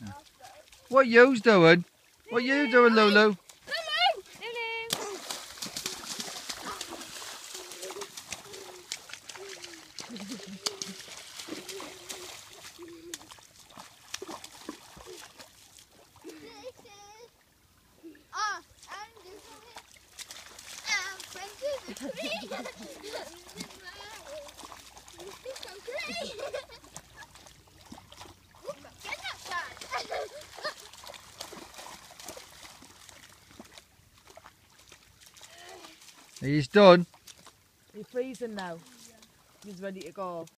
What you's doing? What you doing, Lulu? He's done. He's freezing now. He's ready to go.